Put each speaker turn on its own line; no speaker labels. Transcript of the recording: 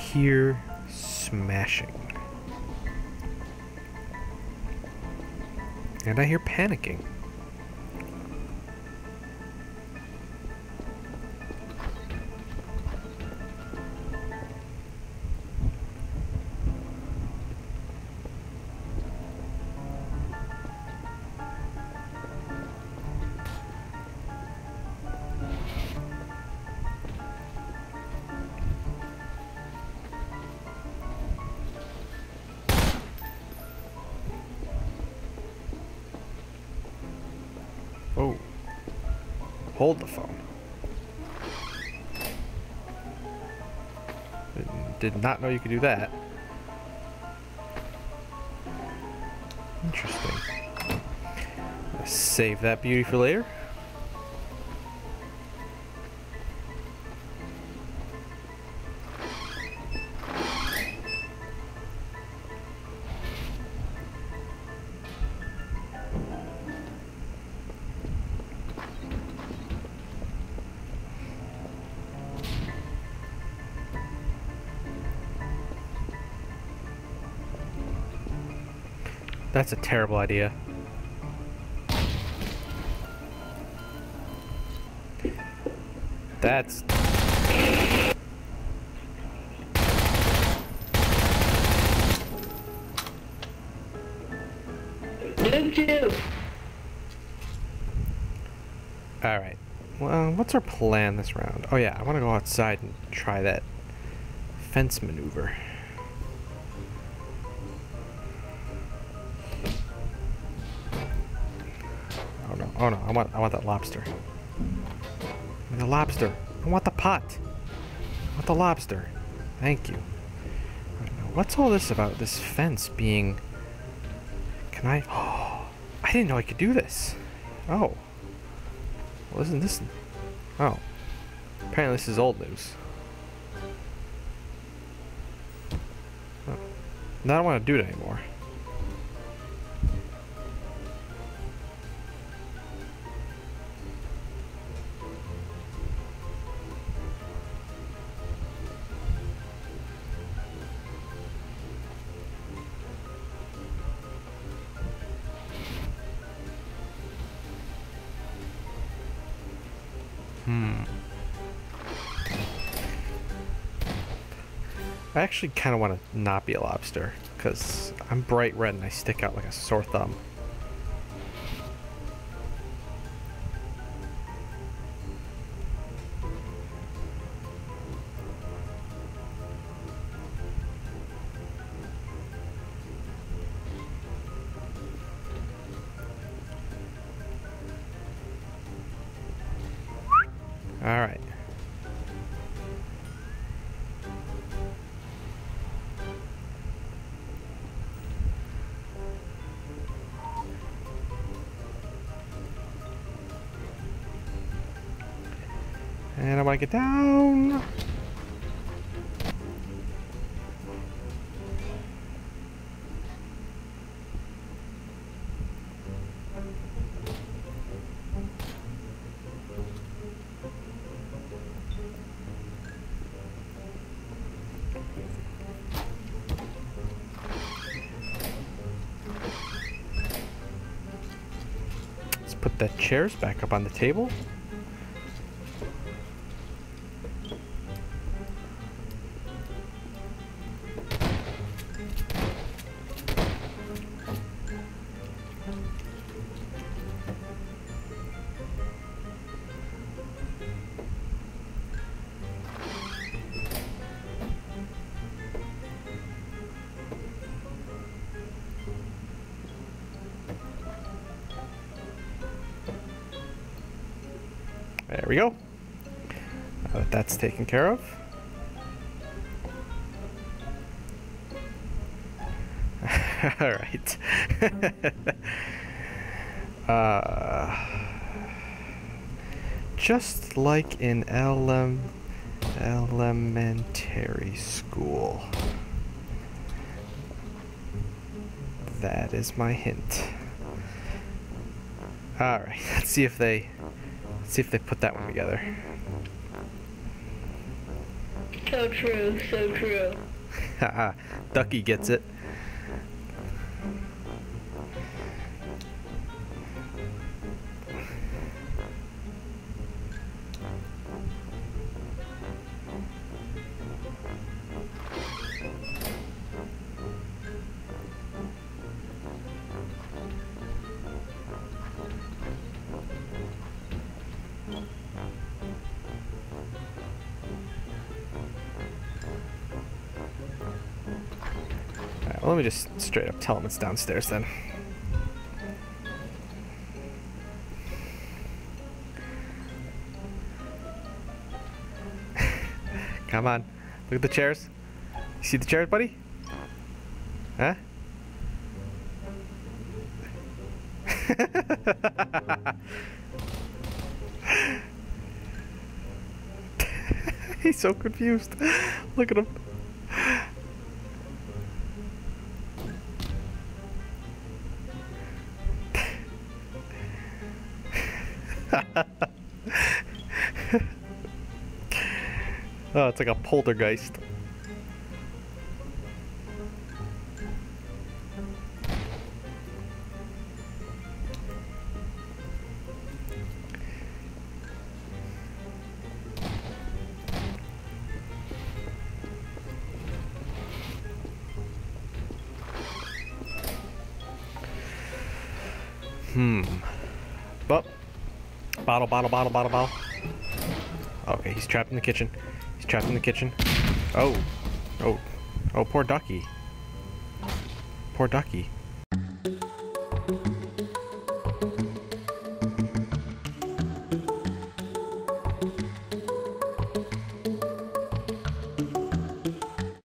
hear smashing. And I hear panicking. Oh. Hold the phone. Did not know you could do that. Interesting. Save that beauty for later. That's a terrible idea. That's... Alright. Well, what's our plan this round? Oh yeah, I want to go outside and try that fence maneuver. Oh no, I want that lobster. I want the lobster. I want the pot. I want the lobster. Thank you. I don't know. What's all this about this fence being... Can I... Oh, I didn't know I could do this. Oh. Well, isn't this... Oh. Apparently this is old news. Oh. Now I don't want to do it anymore. I actually kind of want to not be a lobster, because I'm bright red and I stick out like a sore thumb. All right. And I want to get down. Let's put the chairs back up on the table. There we go. Now that that's taken care of. All right. Just like in elementary school. That is my hint. All right. Let's see if they put that one together.
So true, so true.
Haha, Ducky gets it. Alright, well, let me just straight up tell him it's downstairs then. Come on. Look at the chairs. You see the chairs, buddy? Huh? He's so confused. Look at him. Oh, it's like a poltergeist. Oh. Bottle, bottle, bottle, bottle, bottle. Okay, he's trapped in the kitchen. He's trapped in the kitchen. Oh. Oh. Oh, poor Ducky. Poor Ducky.